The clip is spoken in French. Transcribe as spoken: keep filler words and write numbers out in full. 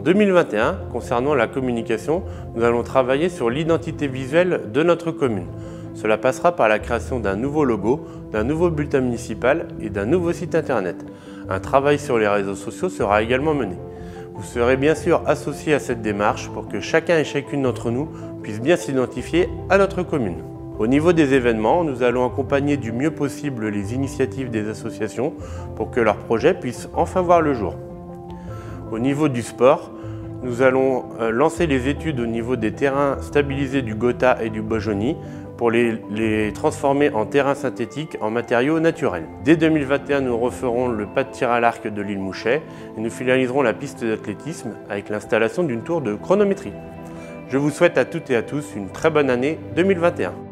deux mille vingt et un, concernant la communication, nous allons travailler sur l'identité visuelle de notre commune. Cela passera par la création d'un nouveau logo, d'un nouveau bulletin municipal et d'un nouveau site internet. Un travail sur les réseaux sociaux sera également mené. Vous serez bien sûr associés à cette démarche pour que chacun et chacune d'entre nous puisse bien s'identifier à notre commune. Au niveau des événements, nous allons accompagner du mieux possible les initiatives des associations pour que leurs projets puissent enfin voir le jour. Au niveau du sport, nous allons lancer les études au niveau des terrains stabilisés du Gotha et du Bojoni pour les, les transformer en terrains synthétiques en matériaux naturels. Dès deux mille vingt et un, nous referons le pas de tir à l'arc de l'île Mouchet et nous finaliserons la piste d'athlétisme avec l'installation d'une tour de chronométrie. Je vous souhaite à toutes et à tous une très bonne année deux mille vingt et un.